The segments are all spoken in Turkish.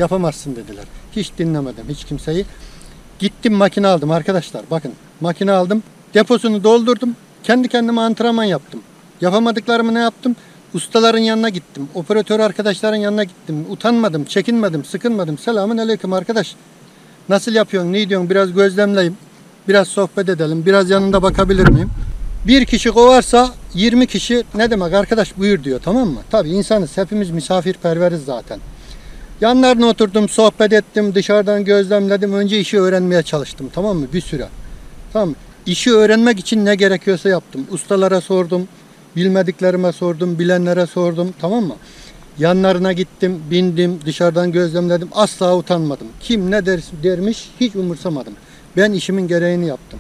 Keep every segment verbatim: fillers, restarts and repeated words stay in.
Yapamazsın dediler. Hiç dinlemedim hiç kimseyi. Gittim makine aldım arkadaşlar. Bakın makine aldım. Deposunu doldurdum. Kendi kendime antrenman yaptım. Yapamadıklarımı ne yaptım? Ustaların yanına gittim. Operatör arkadaşların yanına gittim. Utanmadım, çekinmedim, sıkınmadım. Selamun aleyküm arkadaş. Nasıl yapıyorsun, ne diyorsun? Biraz gözlemleyeyim. Biraz sohbet edelim. Biraz yanında bakabilir miyim? Bir kişi kovarsa yirmi kişi ne demek arkadaş buyur diyor, tamam mı? Tabii insanız. Hepimiz misafirperveriz zaten. Yanlarına oturdum, sohbet ettim. Dışarıdan gözlemledim. Önce işi öğrenmeye çalıştım, tamam mı? Bir süre. Tamam mı? İşi öğrenmek için ne gerekiyorsa yaptım. Ustalara sordum. Bilmediklerime sordum. Bilenlere sordum. Tamam mı? Yanlarına gittim. Bindim. Dışarıdan gözlemledim. Asla utanmadım. Kim ne der, dermiş hiç umursamadım. Ben işimin gereğini yaptım.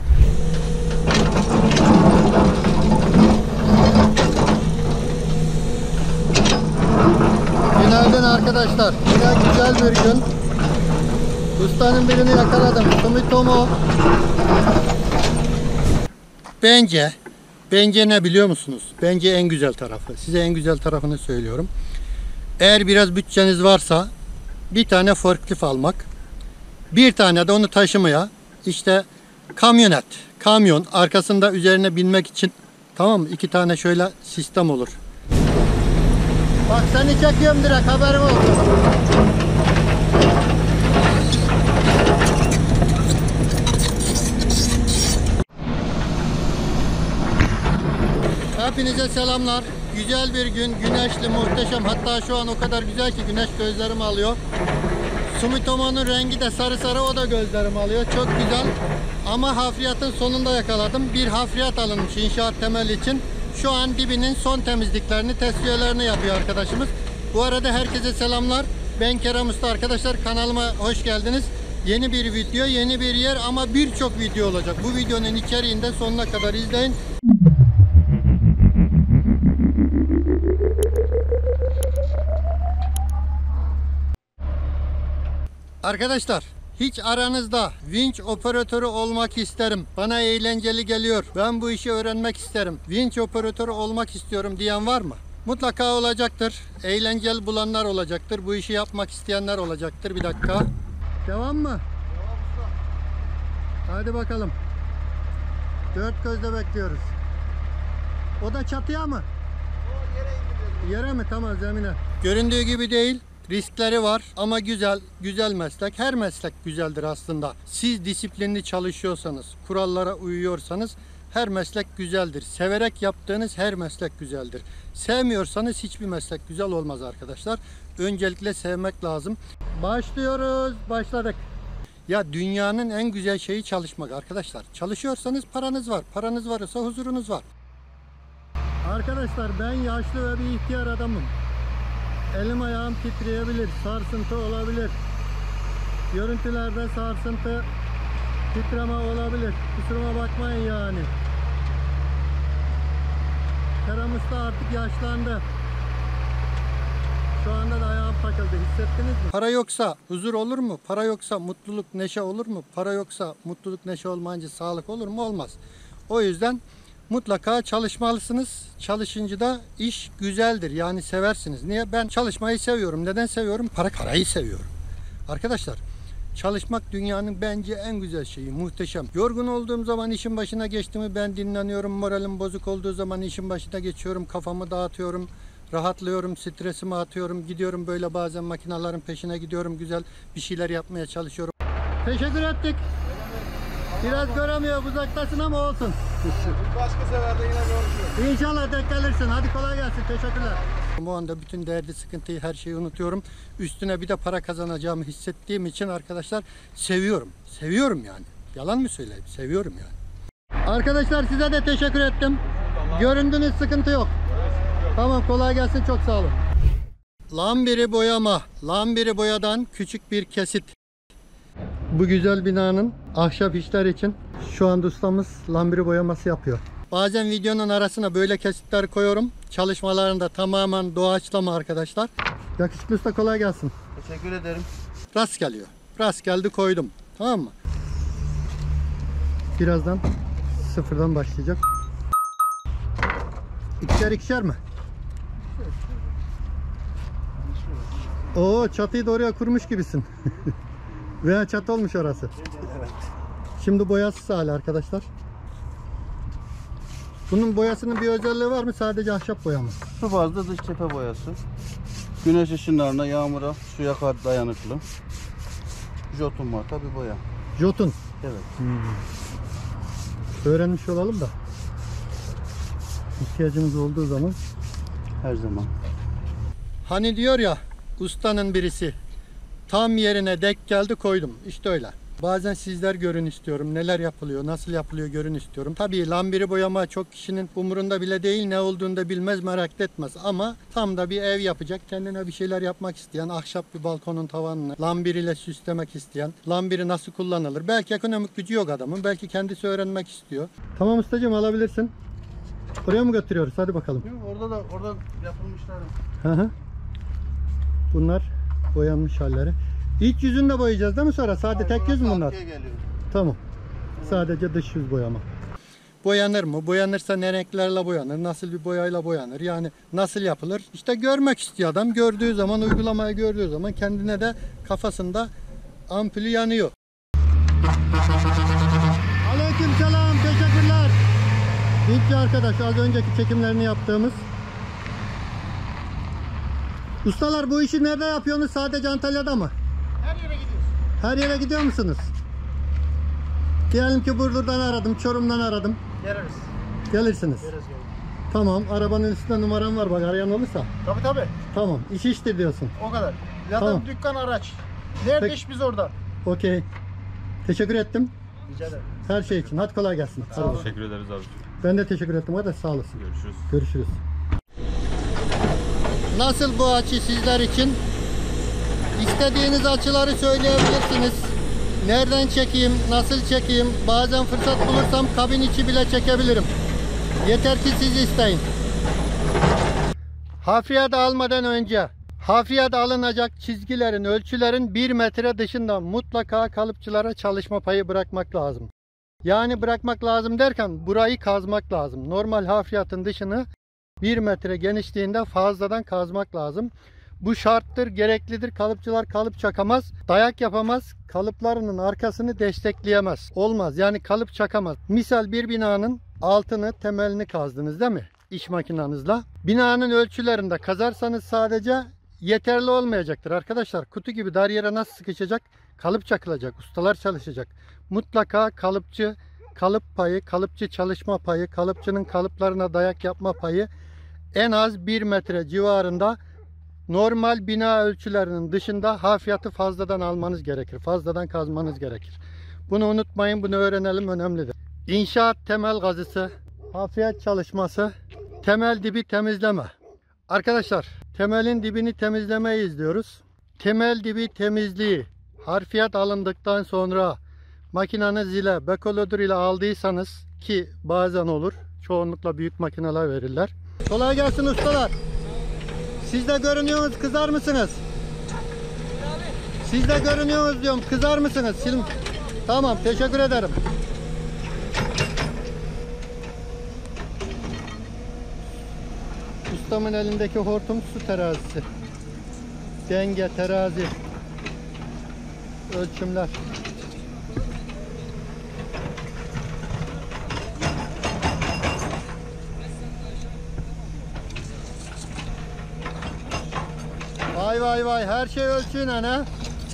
Günaydın arkadaşlar. Yine güzel bir gün. Ustanın birini yakaladım. Sumitomo. Bence, bence ne biliyor musunuz? Bence en güzel tarafı. Size en güzel tarafını söylüyorum. Eğer biraz bütçeniz varsa bir tane forklift almak, bir tane de onu taşımaya, işte kamyonet, kamyon arkasında üzerine binmek için, tamam mı? İki tane şöyle sistem olur. Bak seni çekiyorum direkt, haberim olsun. Hepinize selamlar. Güzel bir gün, güneşli, muhteşem. Hatta şu an o kadar güzel ki güneş gözlerimi alıyor. Sumitomo'nun rengi de sarı sarı, o da gözlerimi alıyor. Çok güzel. Ama hafriyatın sonunda yakaladım. Bir hafriyat alınmış inşaat temeli için. Şu an dibinin son temizliklerini, tesviyelerini yapıyor arkadaşımız. Bu arada herkese selamlar. Ben Kerem Usta arkadaşlar. Kanalıma hoş geldiniz. Yeni bir video, yeni bir yer ama birçok video olacak. Bu videonun içeriğini de sonuna kadar izleyin. Arkadaşlar, hiç aranızda vinç operatörü olmak isterim, bana eğlenceli geliyor, ben bu işi öğrenmek isterim, vinç operatörü olmak istiyorum diyen var mı? Mutlaka olacaktır. Eğlenceli bulanlar olacaktır. Bu işi yapmak isteyenler olacaktır. Bir dakika. Devam mı? Devam usta. Hadi bakalım. Dört gözle bekliyoruz. O da çatıya mı? O yere indiriyoruz. Yere mi? Tamam, zemine. Göründüğü gibi değil. Riskleri var ama güzel, güzel meslek. Her meslek güzeldir aslında. Siz disiplinli çalışıyorsanız, kurallara uyuyorsanız her meslek güzeldir. Severek yaptığınız her meslek güzeldir. Sevmiyorsanız hiçbir meslek güzel olmaz arkadaşlar. Öncelikle sevmek lazım. Başlıyoruz. Başladık. Ya dünyanın en güzel şeyi çalışmak arkadaşlar. Çalışıyorsanız paranız var. Paranız varsa huzurunuz var. Arkadaşlar ben yaşlı ve bir ihtiyar adamım. Elim ayağım titreyebilir, sarsıntı olabilir. Görüntülerde sarsıntı, titreme olabilir. Kusuruma bakmayın yani. Kerem Usta artık yaşlandı. Şu anda da ayağım takıldı. Hissettiniz mi? Para yoksa huzur olur mu? Para yoksa mutluluk, neşe olur mu? Para yoksa mutluluk, neşe olmayınca sağlık olur mu? Olmaz. O yüzden mutlaka çalışmalısınız. Çalışınca da iş güzeldir. Yani seversiniz. Niye? Ben çalışmayı seviyorum. Neden seviyorum? Para parayı seviyorum. Arkadaşlar, çalışmak dünyanın bence en güzel şeyi. Muhteşem. Yorgun olduğum zaman işin başına geçtiğimi ben dinleniyorum. Moralim bozuk olduğu zaman işin başına geçiyorum. Kafamı dağıtıyorum. Rahatlıyorum. Stresimi atıyorum. Gidiyorum böyle bazen makinelerin peşine gidiyorum. Güzel bir şeyler yapmaya çalışıyorum. Teşekkür ettik. Biraz göremiyor, uzaktasın ama olsun. Başka seferde yine görüşürüz. İnşallah denk gelirsin. Hadi kolay gelsin. Teşekkürler. Bu anda bütün derdi, sıkıntıyı, her şeyi unutuyorum. Üstüne bir de para kazanacağımı hissettiğim için arkadaşlar seviyorum. Seviyorum yani. Yalan mı söyleyeyim? Seviyorum yani. Arkadaşlar size de teşekkür ettim. Göründünüz, sıkıntı yok. Tamam, kolay gelsin. Çok sağ olun. Lambiri boyama. Lambiri boyadan küçük bir kesit. Bu güzel binanın ahşap işler için şu anda ustamız lambiri boyaması yapıyor. Bazen videonun arasına böyle kesitler koyuyorum. Çalışmalarında tamamen doğaçlama arkadaşlar. Yakışıklı usta, kolay gelsin. Teşekkür ederim. Rast geliyor. Rast geldi, koydum. Tamam mı? Birazdan sıfırdan başlayacak. İkişer ikişer mi? Oo, çatıyı da oraya kurmuş gibisin. Veya çatı olmuş orası. Evet. Şimdi boyasız hali arkadaşlar. Bunun boyasının bir özelliği var mı? Sadece ahşap boya mı? Su bazlı dış cephe boyası. Güneş ışınlarına, yağmura, suya karşı dayanıklı. Jotun marka bir boya. Jotun. Evet. Hmm. Öğrenmiş olalım da. İhtiyacımız olduğu zaman. Her zaman. Hani diyor ya ustanın birisi, tam yerine dek geldi koydum. İşte öyle. Bazen sizler görün istiyorum. Neler yapılıyor, nasıl yapılıyor görün istiyorum. Tabii lambiri boyama çok kişinin umurunda bile değil. Ne olduğunu da bilmez, merak etmez. Ama tam da bir ev yapacak, kendine bir şeyler yapmak isteyen, ahşap bir balkonun tavanını lambir ile süslemek isteyen, lambiri nasıl kullanılır? Belki ekonomik gücü yok adamın, belki kendisi öğrenmek istiyor. Tamam ustacığım, alabilirsin. Oraya mı götürüyoruz? Hadi bakalım. Yok, orada da orada yapılmışlar. Hı hı. Bunlar boyanmış halleri. İç yüzünü de boyayacağız değil mi sonra? Sadece tek yüz mü bunlar? Geliyor. Tamam. Sadece dış yüz boyama. Boyanır mı? Boyanırsa ne renklerle boyanır? Nasıl bir boyayla boyanır? Yani nasıl yapılır? İşte görmek istiyor adam. Gördüğü zaman, uygulamayı gördüğü zaman kendine de kafasında ampulü yanıyor. Aleykümselam. Teşekkürler. İlk arkadaş az önceki çekimlerini yaptığımız. Ustalar bu işi nerede yapıyorsunuz? Sadece Antalya'da mı? Her yere gidiyoruz. Her yere gidiyor musunuz? Diyelim ki Burdur'dan aradım, Çorum'dan aradım. Geliriz. Gelirsiniz. Geliriz. Tamam, arabanın üstünde numaram var bak, arayan olursa. Tabii tabii. Tamam, iş iştir diyorsun. O kadar. Zaten Tamam. dükkan araç. Nerede Peki. iş biz orada. Okey. Teşekkür ettim. Rica ederim. Her şey için. Hadi kolay gelsin. Hadi bakalım. Teşekkür ederiz abi. Ben de teşekkür ettim. Hadi sağ olasın. Görüşürüz. Görüşürüz. Nasıl bu açı sizler için? İstediğiniz açıları söyleyebilirsiniz. Nereden çekeyim, nasıl çekeyim? Bazen fırsat bulursam kabin içi bile çekebilirim. Yeter ki siz isteyin. Hafriyat almadan önce hafriyat alınacak çizgilerin, ölçülerin bir metre dışında mutlaka kalıpçılara çalışma payı bırakmak lazım. Yani bırakmak lazım derken burayı kazmak lazım. Normal hafriyatın dışını bir metre genişliğinde fazladan kazmak lazım. Bu şarttır, gereklidir. Kalıpçılar kalıp çakamaz, dayak yapamaz, kalıplarının arkasını destekleyemez. Olmaz, yani kalıp çakamaz. Misal bir binanın altını, temelini kazdınız değil mi? İş makinanızla. Binanın ölçülerinde kazarsanız sadece yeterli olmayacaktır arkadaşlar. Kutu gibi dar yere nasıl sıkışacak? Kalıp çakılacak, ustalar çalışacak. Mutlaka kalıpçı, kalıp payı, kalıpçı çalışma payı, kalıpçının kalıplarına dayak yapma payı en az bir metre civarında, normal bina ölçülerinin dışında hafriyatı fazladan almanız gerekir. Fazladan kazmanız gerekir. Bunu unutmayın, bunu öğrenelim, önemlidir. İnşaat temel kazısı, hafriyat çalışması, temel dibi temizleme. Arkadaşlar, temelin dibini temizlemeyi izliyoruz. Temel dibi temizliği harfiyat alındıktan sonra makinanız ile bekolodur ile aldıysanız, ki bazen olur, çoğunlukla büyük makineler verirler. Kolay gelsin ustalar. Siz de görünüyorsunuz, kızar mısınız? Siz de görünüyorsunuz diyorum, kızar mısınız? Sil tamam, teşekkür ederim. Ustamın elindeki hortum su terazisi. Denge, terazi. Ölçümler. Vay vay vay, her şey ölçüyle ha.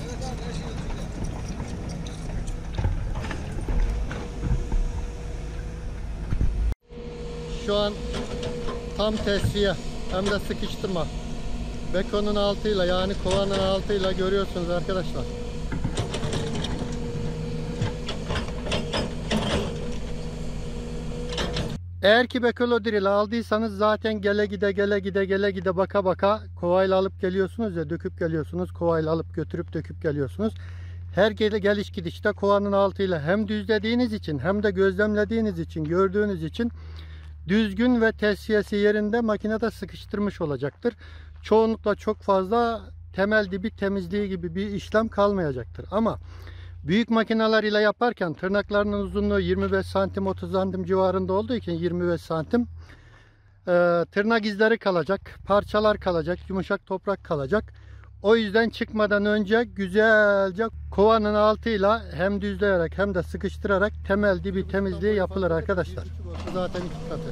Şu an tam tesviye hem de sıkıştırma. Bekonun altıyla, yani kovanın altıyla görüyorsunuz arkadaşlar. Eğer ki bekolodur ile aldıysanız zaten gele gide gele gide gele gide baka baka kovayla alıp geliyorsunuz ya, döküp geliyorsunuz, kovayla alıp götürüp döküp geliyorsunuz. Her gele geliş gidişte kovanın altıyla hem düzlediğiniz için hem de gözlemlediğiniz için, gördüğünüz için düzgün ve tesviyesi yerinde makinede sıkıştırmış olacaktır. Çoğunlukla çok fazla temel dibi temizliği gibi bir işlem kalmayacaktır. Ama büyük makineler ile yaparken tırnaklarının uzunluğu yirmi beş santim otuz santim civarında olduğu için yirmi beş santim e, tırnak izleri kalacak, parçalar kalacak, yumuşak toprak kalacak. O yüzden çıkmadan önce güzelce kovanın altıyla hem düzleyerek hem de sıkıştırarak temel dibi temizliği yapılır arkadaşlar. Zaten iki katı.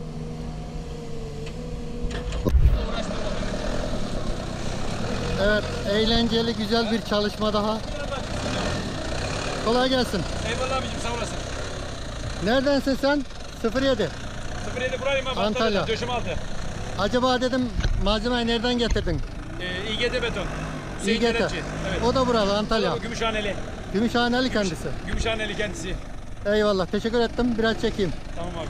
Evet, eğlenceli güzel bir çalışma daha. Kolay gelsin. Eyvallah abicim, sağ olasın. Neredensin sen? sıfır yedi. sıfır yedi burayım abi. Antalya. Döşeme altı. Acaba dedim malzemeyi nereden getirdin? Ee, İ G T beton. Hüseyin İ G T. Kelepçi. Evet. O da buralı Antalya. O Gümüşhaneli. Gümüşhaneli kendisi. Gümüşhaneli kendisi. Eyvallah, teşekkür ettim. Biraz çekeyim. Tamam abi.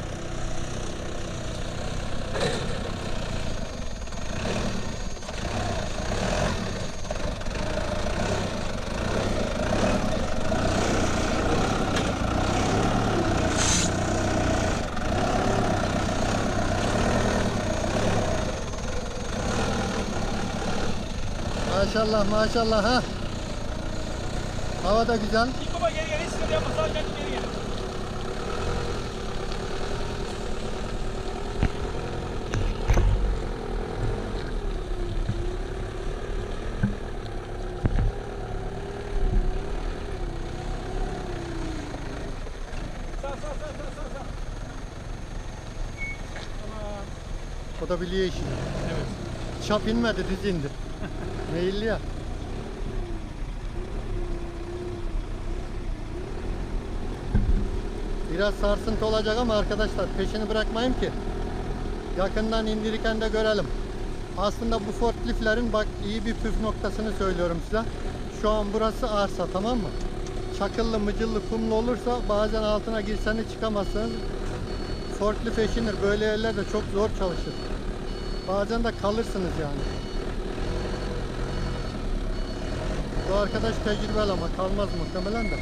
Maşallah maşallah ha. Hava da güzel. İlk baba geri gel. Hiç sıkıntı yapma. Sadece geri gel. Sağ sağ sağ sağ sağ sağ. Tamam. O da biliyor işini. Evet. Çap inmedi, düz indi. Meyilli ya. Biraz sarsıntı olacak ama arkadaşlar peşini bırakmayayım ki yakından indirirken de görelim. Aslında bu forkliftlerin bak iyi bir püf noktasını söylüyorum size. Şu an burası arsa, tamam mı? Çakıllı mıcıllı kumlu olursa bazen altına girseniz çıkamazsınız. Forklift eşinir. Böyle yerlerde çok zor çalışır. Bazen de kalırsınız yani. Bu arkadaş tecrübeli ama kalmaz muhtemelen de.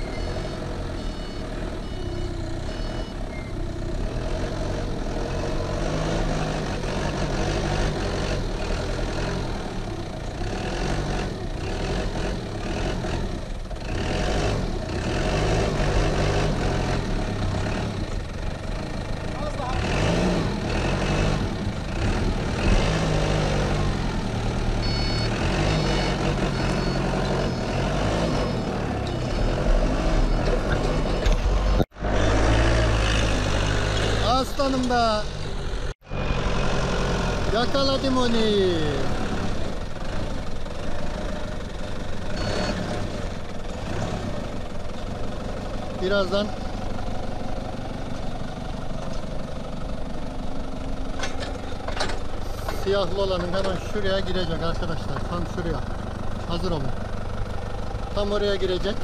Aslanım da. Yakaladım onu. Birazdan siyahlı olanın hemen şuraya girecek arkadaşlar. Tam şuraya. Hazır olun. Tam oraya girecek.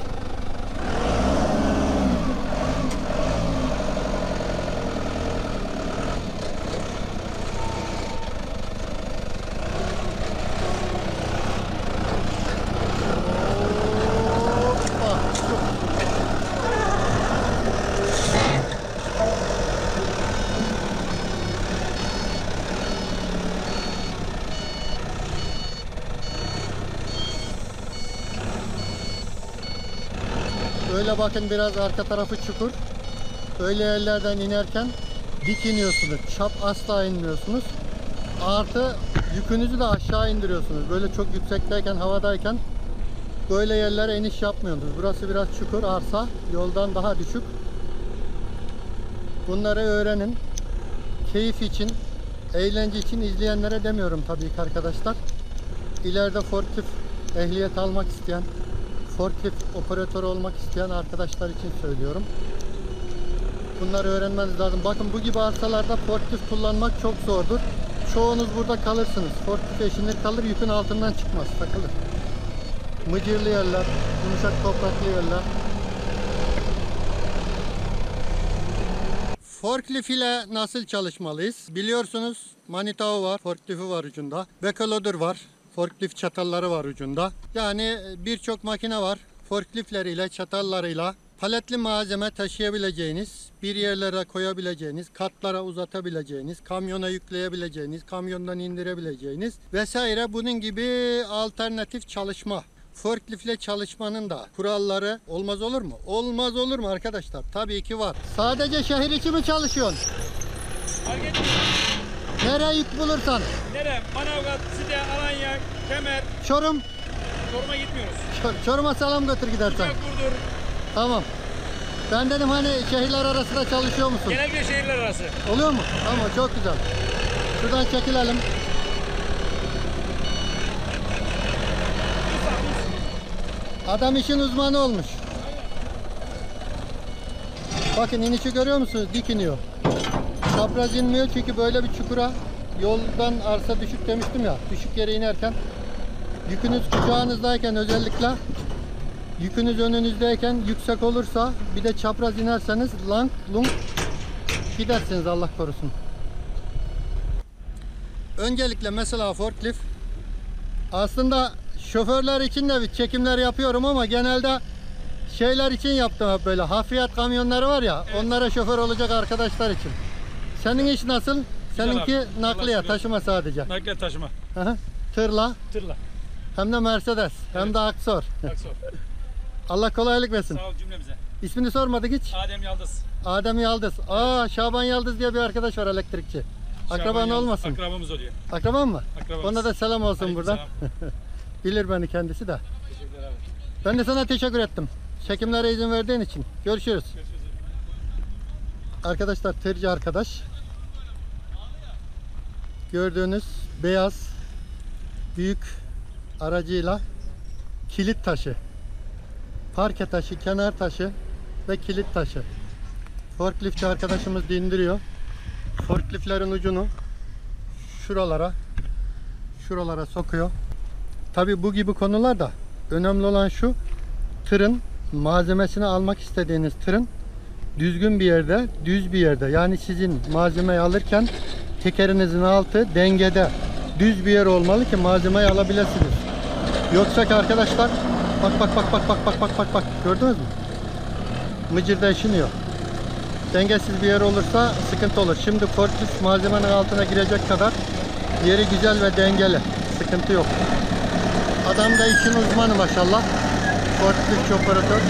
Öyle bakın, biraz arka tarafı çukur. Öyle yerlerden inerken dik iniyorsunuz. Çap asla inmiyorsunuz. Artı yükünüzü de aşağı indiriyorsunuz. Böyle çok yüksekteyken, havadayken böyle yerlere iniş yapmıyorsunuz. Burası biraz çukur, arsa. Yoldan daha düşük. Bunları öğrenin. Keyif için, eğlence için izleyenlere demiyorum tabii ki arkadaşlar. İleride forklift ehliyet almak isteyen, forklift operatörü olmak isteyen arkadaşlar için söylüyorum. Bunları öğrenmeniz lazım. Bakın bu gibi arsalarda forklift kullanmak çok zordur. Çoğunuz burada kalırsınız. Forklift eşinir kalır, yükün altından çıkmaz, takılır. Mıcırlı yerler, yumuşak topraklı yerler. Forklift ile nasıl çalışmalıyız? Biliyorsunuz Manitao var, forklifti var ucunda. Backloader var, forklift çatalları var ucunda. Yani birçok makine var. Forkliftleriyle, çatallarıyla paletli malzeme taşıyabileceğiniz, bir yerlere koyabileceğiniz, katlara uzatabileceğiniz, kamyona yükleyebileceğiniz, kamyondan indirebileceğiniz vesaire bunun gibi alternatif çalışma. Forkliftle çalışmanın da kuralları olmaz olur mu? Olmaz olur mu arkadaşlar? Tabii ki var. Sadece şehir içi mi çalışıyorsun? Fark etmiyor. Nereye yük bulursan. Nere? Manavgat, Side, Alanya, Kemer. Çorum. Çorum'a gitmiyoruz. Çor- Çorum'a selam götür gidersen. Uçak Burdur. Tamam. Ben dedim hani şehirler arasında çalışıyor musun? Genellikle şehirler arası. Oluyor mu? Tamam, çok güzel. Şuradan çekilelim. Adam işin uzmanı olmuş. Bakın inişi görüyor musunuz? Dik iniyor. Çapraz inmiyor çünkü böyle bir çukura yoldan arsa düşük demiştim ya. Düşük yere inerken yükünüz kucağınızdayken özellikle yükünüz önünüzdeyken yüksek olursa bir de çapraz inerseniz lang lung gidersiniz, Allah korusun. Öncelikle mesela forklift aslında şoförler için de bir çekimler yapıyorum ama genelde şeyler için yaptım, hep böyle hafriyat kamyonları var ya, Evet. onlara şoför olacak arkadaşlar için. Senin iş nasıl? Seninki abi. nakliye, Allah taşıma sadece. Nakliye taşıma. Hı hı. Tırla Tırla. hem de Mercedes hem Evet. de Aksor. Bak sor. Allah kolaylık versin. Sağ ol cümlemize. İsmini sormadık hiç. Adem Yaldız. Adem Yaldız. Aa, Şaban Yaldız diye bir arkadaş var, elektrikçi. Akraban Şaban Yaldız. olmasın. Akrabamız oluyor. Akraban mı? Akrabamız. Ona da selam olsun Aleykümselam. buradan. Bilir beni kendisi de. Teşekkürler abi. Ben de sana teşekkür ettim. Çekimlere izin verdiğin için. Görüşürüz. Görüşürüz. Arkadaşlar, tırcı arkadaş. Gördüğünüz beyaz büyük aracıyla kilit taşı, parke taşı, kenar taşı ve kilit taşı. Forkliftçi arkadaşımız dindiriyor. Forkliftlerin ucunu şuralara şuralara sokuyor. Tabi bu gibi konularda önemli olan şu: tırın malzemesini almak istediğiniz tırın düzgün bir yerde, düz bir yerde, yani sizin malzemeyi alırken tekerinizin altı dengede, düz bir yer olmalı ki malzemeyi alabilirsiniz. Yoksa ki arkadaşlar, bak bak bak bak bak bak bak bak bak, gördünüz mü? Mıcırda eşiniyor. Dengesiz bir yer olursa sıkıntı olur. Şimdi forklift malzemenin altına girecek kadar yeri güzel ve dengeli. Sıkıntı yok. Adam da işin uzmanı maşallah. Forklift operatör.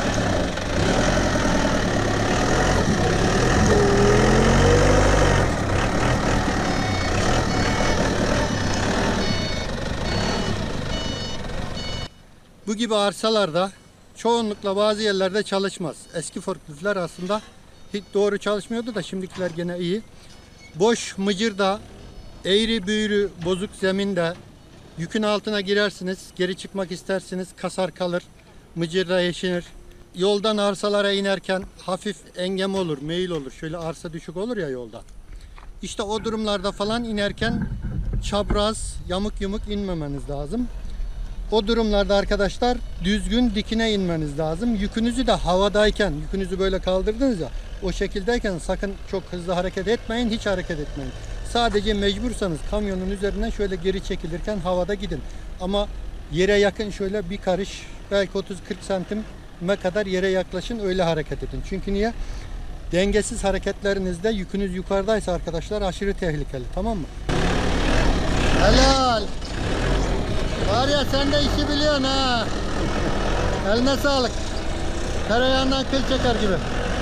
Bu gibi arsalarda çoğunlukla bazı yerlerde çalışmaz. Eski forkliftler aslında hiç doğru çalışmıyordu da şimdikiler gene iyi. Boş mıcırda, eğri büğrü bozuk zeminde yükün altına girersiniz, geri çıkmak istersiniz, kasar kalır, mıcırda eşinir. Yoldan arsalara inerken hafif engem olur, meyil olur. Şöyle arsa düşük olur ya yolda. İşte o durumlarda falan inerken çapraz, yamuk yumuk inmemeniz lazım. O durumlarda arkadaşlar düzgün dikine inmeniz lazım. Yükünüzü de havadayken, yükünüzü böyle kaldırdınız ya, o şekildeyken sakın çok hızlı hareket etmeyin, hiç hareket etmeyin. Sadece mecbursanız kamyonun üzerinden şöyle geri çekilirken havada gidin. Ama yere yakın şöyle bir karış, belki otuz kırk santime kadar yere yaklaşın, öyle hareket edin. Çünkü niye? Dengesiz hareketlerinizde yükünüz yukarıdaysa arkadaşlar aşırı tehlikeli, tamam mı? Helal! Var ya, sen de işi biliyorsun ha. Eline sağlık. Tereyağından kıl çeker gibi.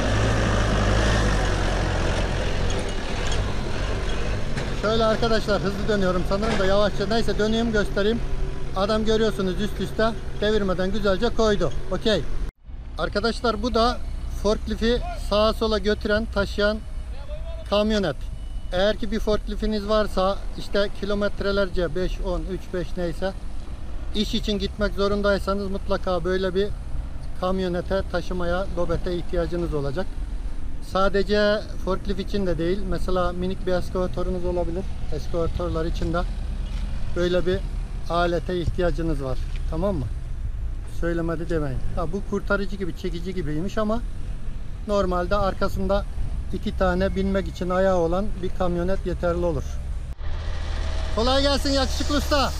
Şöyle arkadaşlar, hızlı dönüyorum sanırım da yavaşça, neyse döneyim göstereyim. Adam görüyorsunuz üst üste devirmeden güzelce koydu. Okey. Arkadaşlar, bu da forklifti sağa sola götüren, taşıyan kamyonet. Eğer ki bir forkliftiniz varsa, işte kilometrelerce beş, on, üç, beş neyse, İş için gitmek zorundaysanız mutlaka böyle bir kamyonete, taşımaya, dobete ihtiyacınız olacak. Sadece forklift için de değil, mesela minik bir eskavatörünüz olabilir. Eskavatörler için de böyle bir alete ihtiyacınız var. Tamam mı? Söylemedi demeyin. Ha, bu kurtarıcı gibi, çekici gibiymiş ama normalde arkasında iki tane binmek için ayağı olan bir kamyonet yeterli olur. Kolay gelsin yakışıklı usta.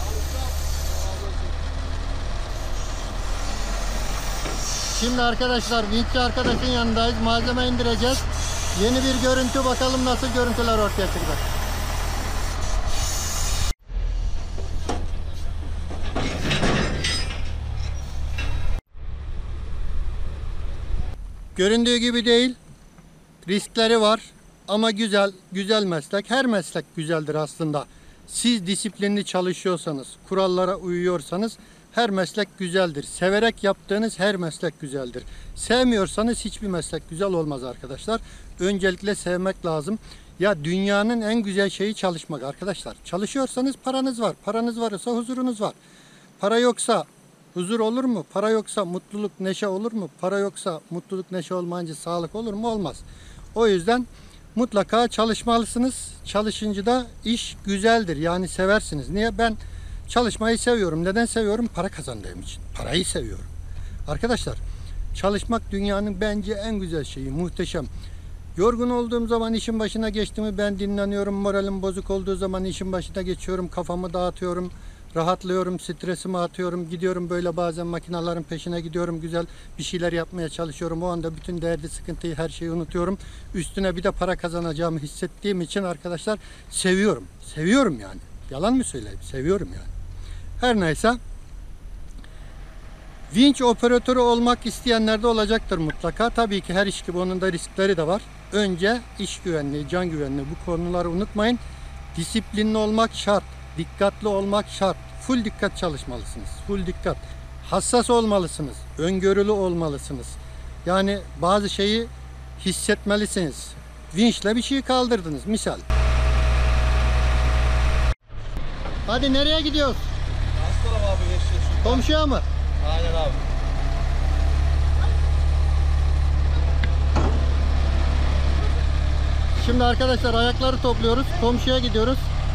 Şimdi arkadaşlar, vinççi arkadaşın yanındayız. Malzeme indireceğiz. Yeni bir görüntü, bakalım nasıl görüntüler ortaya çıkacak. Göründüğü gibi değil. Riskleri var. Ama güzel, güzel meslek. Her meslek güzeldir aslında. Siz disiplinli çalışıyorsanız, kurallara uyuyorsanız Her meslek güzeldir. Severek yaptığınız her meslek güzeldir. Sevmiyorsanız hiçbir meslek güzel olmaz arkadaşlar. Öncelikle sevmek lazım. Ya dünyanın en güzel şeyi çalışmak arkadaşlar. Çalışıyorsanız paranız var. Paranız varsa huzurunuz var. Para yoksa huzur olur mu? Para yoksa mutluluk, neşe olur mu? Para yoksa mutluluk, neşe olmayınca sağlık olur mu? Olmaz. O yüzden mutlaka çalışmalısınız. Çalışınca da iş güzeldir. Yani seversiniz. Niye? Ben çalışmayı seviyorum. Neden seviyorum? Para kazandığım için. Parayı seviyorum. Arkadaşlar, çalışmak dünyanın bence en güzel şeyi. Muhteşem. Yorgun olduğum zaman işin başına geçtiğimi ben dinleniyorum. Moralim bozuk olduğu zaman işin başına geçiyorum. Kafamı dağıtıyorum. Rahatlıyorum. Stresimi atıyorum. Gidiyorum böyle bazen makinelerin peşine gidiyorum. Güzel bir şeyler yapmaya çalışıyorum. O anda bütün derdi, sıkıntıyı, her şeyi unutuyorum. Üstüne bir de para kazanacağımı hissettiğim için arkadaşlar seviyorum. Seviyorum yani. Yalan mı söyleyeyim? Seviyorum yani. Her neyse. Vinç operatörü olmak isteyenler de olacaktır mutlaka. Tabii ki her iş gibi onun da riskleri de var. Önce iş güvenliği, can güvenliği, bu konuları unutmayın. Disiplinli olmak şart. Dikkatli olmak şart. Full dikkat çalışmalısınız. Full dikkat. Hassas olmalısınız. Öngörülü olmalısınız. Yani bazı şeyi hissetmelisiniz. Vinçle bir şey kaldırdınız misal. Hadi nereye gidiyoruz? Aslanım abi geçeceğiz. Komşuya mı? Aynen abi. Şimdi arkadaşlar ayakları topluyoruz. Komşuya gidiyoruz.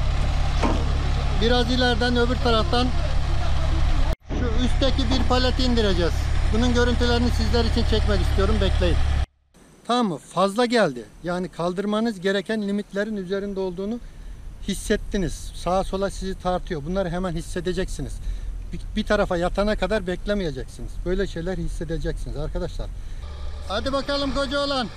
Biraz ileriden öbür taraftan şu üstteki bir paleti indireceğiz. Bunun görüntülerini sizler için çekmek istiyorum. Bekleyin. Tamam mı? Fazla geldi. Yani kaldırmanız gereken limitlerin üzerinde olduğunu hissettiniz. Sağa sola sizi tartıyor. Bunları hemen hissedeceksiniz. Bir, bir tarafa yatana kadar beklemeyeceksiniz. Böyle şeyler hissedeceksiniz arkadaşlar. Hadi bakalım koca oğlan.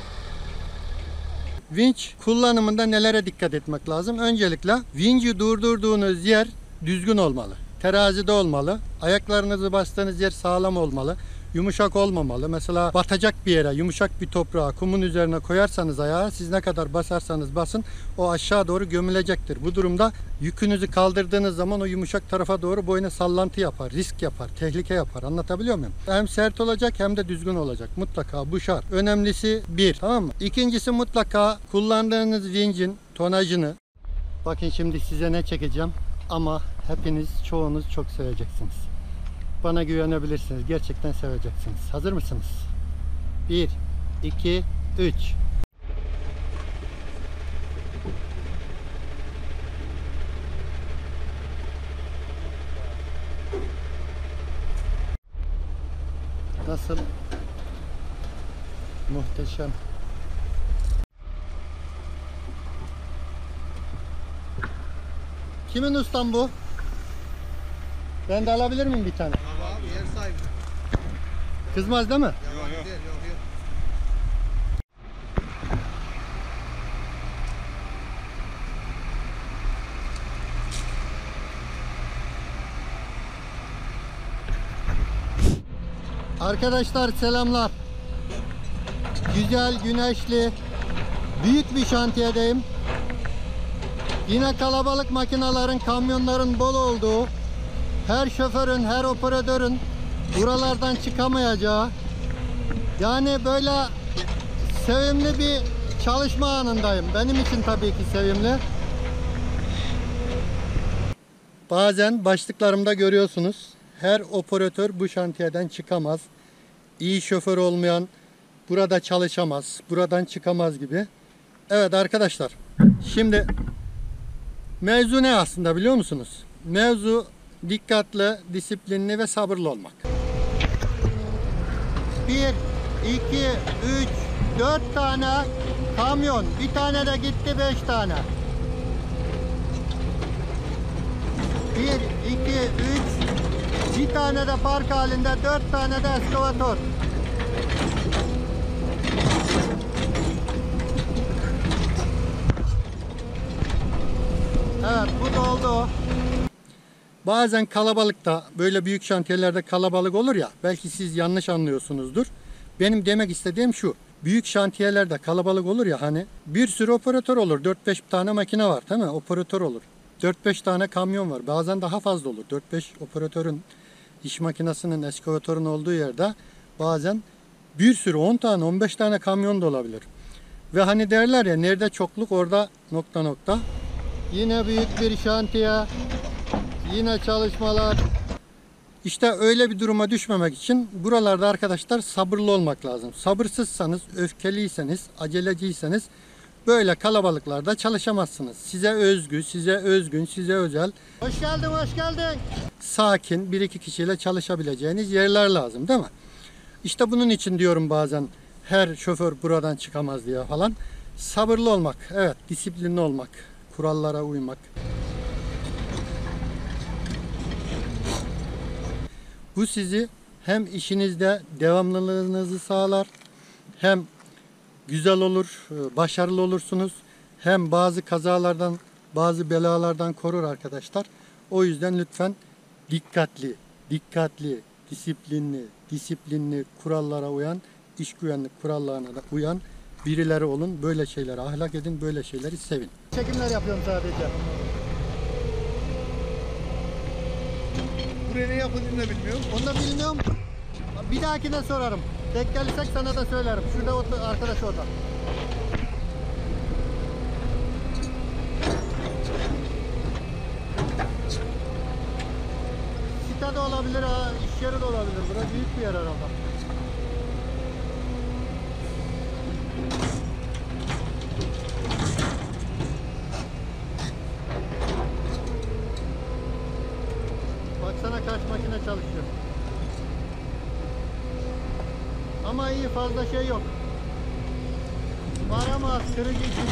Vinç kullanımında nelere dikkat etmek lazım? Öncelikle vinci durdurduğunuz yer düzgün olmalı. Terazide olmalı. Ayaklarınızı bastığınız yer sağlam olmalı. Yumuşak olmamalı. Mesela batacak bir yere, yumuşak bir toprağa, kumun üzerine koyarsanız ayağı, siz ne kadar basarsanız basın o aşağı doğru gömülecektir. Bu durumda yükünüzü kaldırdığınız zaman o yumuşak tarafa doğru boyuna sallantı yapar, risk yapar, tehlike yapar. Anlatabiliyor muyum? Hem sert olacak hem de düzgün olacak. Mutlaka bu şart. Önemlisi bir. Tamam mı? İkincisi mutlaka kullandığınız vincin tonajını. Bakın şimdi size ne çekeceğim ama hepiniz, çoğunuz çok seveceksiniz. Bana güvenebilirsiniz. Gerçekten seveceksiniz. Hazır mısınız? bir, iki, üç. Nasıl? Muhteşem. Kimin ustam bu? Ben de alabilir miyim bir tane? Abi yer sahibi. Kızmaz değil mi? Yok yok. Değil, yok, yok. Arkadaşlar selamlar. Güzel, güneşli, büyük bir şantiyedeyim. Yine kalabalık makinelerin, kamyonların bol olduğu, her şoförün, her operatörün buralardan çıkamayacağı, yani böyle sevimli bir çalışma anındayım. Benim için tabii ki sevimli. Bazen başlıklarımda görüyorsunuz. Her operatör bu şantiyeden çıkamaz. İyi şoför olmayan burada çalışamaz, buradan çıkamaz gibi. Evet arkadaşlar, şimdi mevzu ne aslında biliyor musunuz? Mevzu dikkatli, disiplinli ve sabırlı olmak. bir, iki, üç, dört tane kamyon, bir tane de gitti beş tane. bir, iki, üç, bir tane de park halinde, dört tane de eskavatör. Evet, bu doldu. Bazen kalabalıkta, böyle büyük şantiyelerde kalabalık olur ya, belki siz yanlış anlıyorsunuzdur. Benim demek istediğim şu: büyük şantiyelerde kalabalık olur ya, hani bir sürü operatör olur, dört beş tane makine var değil mi? Operatör olur. dört beş tane kamyon var. Bazen daha fazla olur. dört beş operatörün diş makinesinin, eskavatörün olduğu yerde bazen bir sürü on tane on beş tane kamyon da olabilir. Ve hani derler ya, nerede çokluk orada nokta nokta. Yine büyük bir şantiye. Yine çalışmalar. İşte öyle bir duruma düşmemek için buralarda arkadaşlar sabırlı olmak lazım. Sabırsızsanız, öfkeliyseniz, aceleciyseniz böyle kalabalıklarda çalışamazsınız. Size özgü, size özgün, size özel. Hoş geldin, hoş geldin. Sakin bir iki kişiyle çalışabileceğiniz yerler lazım, değil mi? İşte bunun için diyorum bazen her şoför buradan çıkamaz diye falan. Sabırlı olmak, evet, disiplinli olmak, kurallara uymak. Bu sizi hem işinizde devamlılığınızı sağlar, hem güzel olur, başarılı olursunuz, hem bazı kazalardan, bazı belalardan korur arkadaşlar. O yüzden lütfen dikkatli, dikkatli, disiplinli, disiplinli, kurallara uyan, iş güvenlik kurallarına da uyan birileri olun. Böyle şeylere ahlak edin, böyle şeyleri sevin. Çekimler yapıyorum sadece. Buraya ne yapıldığını da bilmiyorum. Onu da bilmiyorum. Bir dahakine sorarım. Denk gelirsek sana da söylerim. Şurada otur, arkadaş orada. Site de olabilir, ha, iş yeri de olabilir. Burası büyük bir yer herhalde. Baksana kaç makine çalışıyor. Ama iyi, fazla şey yok. Var ama az, kırıcı için.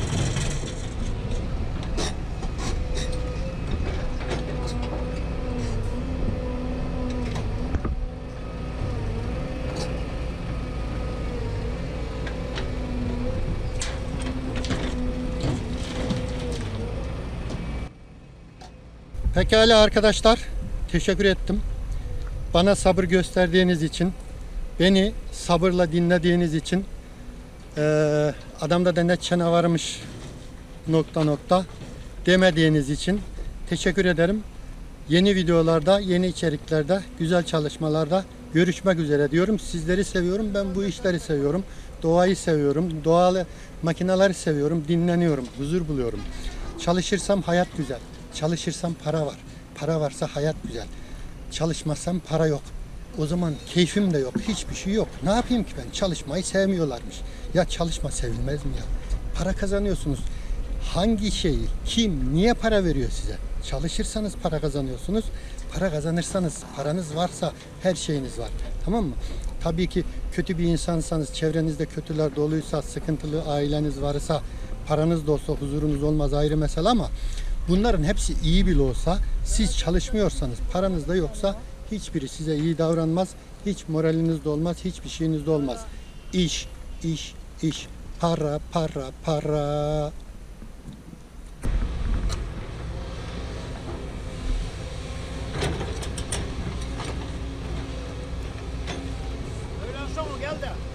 Pekala arkadaşlar, teşekkür ettim. Bana sabır gösterdiğiniz için, beni sabırla dinlediğiniz için, ee, adamda da ne çene varmış nokta nokta demediğiniz için teşekkür ederim. Yeni videolarda, yeni içeriklerde, güzel çalışmalarda görüşmek üzere diyorum. Sizleri seviyorum, ben bu işleri seviyorum. Doğayı seviyorum, doğal makineleri seviyorum, dinleniyorum, huzur buluyorum. Çalışırsam hayat güzel. Çalışırsam para var. Para varsa hayat güzel. Çalışmazsam para yok. O zaman keyfim de yok. Hiçbir şey yok. Ne yapayım ki ben? Çalışmayı sevmiyorlarmış. Ya çalışma sevilmez mi ya? Para kazanıyorsunuz. Hangi şeyi, kim, niye para veriyor size? Çalışırsanız para kazanıyorsunuz. Para kazanırsanız, paranız varsa her şeyiniz var. Tamam mı? Tabii ki kötü bir insansanız, çevrenizde kötüler doluysa, sıkıntılı aileniz varsa, paranız da olsa huzurunuz olmaz, ayrı mesele, ama bunların hepsi iyi bile olsa, siz çalışmıyorsanız, paranız da yoksa hiçbiri size iyi davranmaz, hiç moraliniz de olmaz, hiçbir şeyiniz de olmaz. İş, iş, iş, para, para, para.